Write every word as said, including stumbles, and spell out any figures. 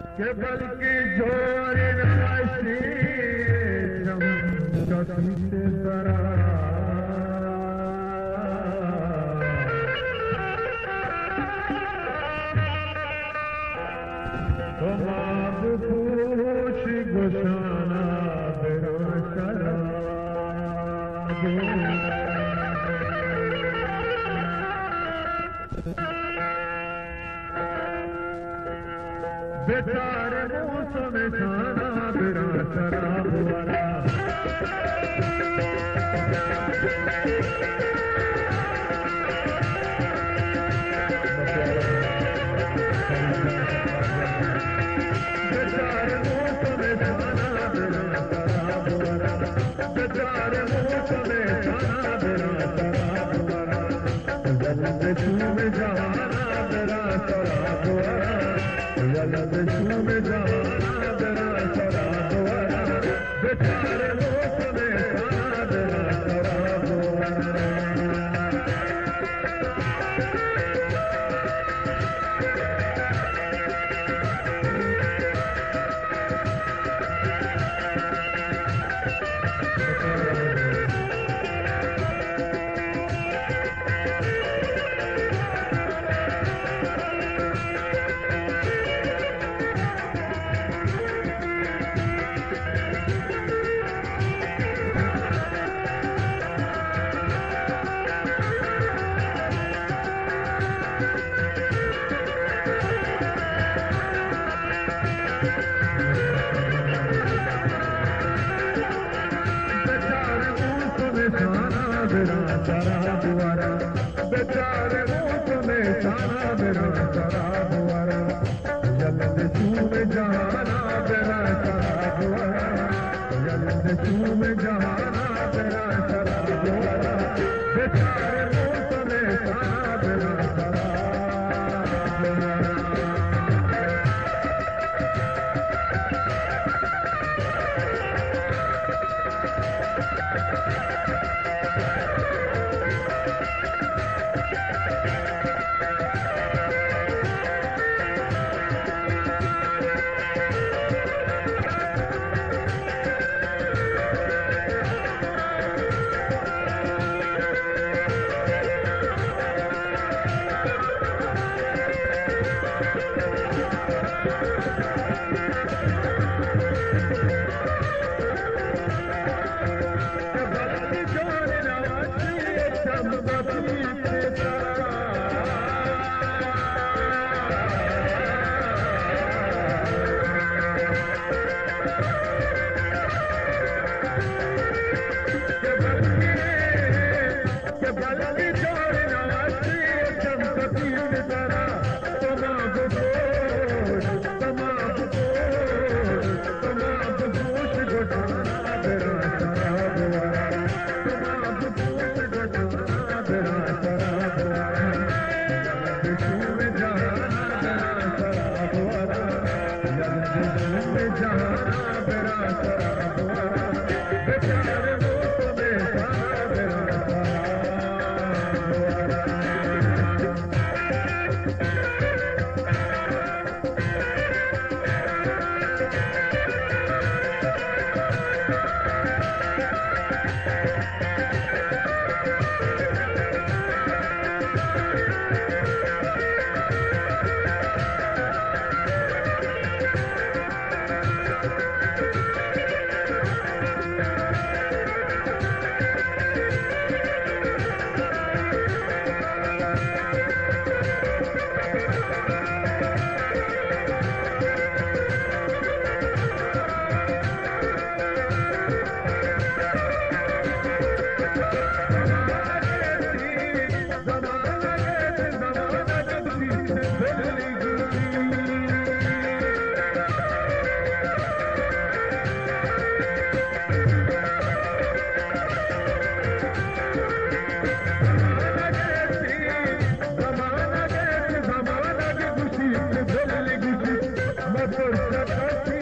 के बल्कि जोर नवासी जम कसी से जरा तुम आप पूछ गुशाना बिना शरा बेचारे मौसम खाना बिना शराब वाला बेचारे मौसम खाना बिना शराब वाला बेचारे मौसम खाना बिना शराब वाला जल्द चूम जाना बिना शराब वाला जल्द चूम जाना बिना शराब वाला बेचारे मौसम खाना बिना शराब वाला शराब वाला बेचारे मौसम खाना बिना शराब वाला जल्द चूम जाना बिना शराब वाला जल्द चूम जाना बिना शराब वाला बेचारे मौसम खाना बिना शराब वाला Let's go.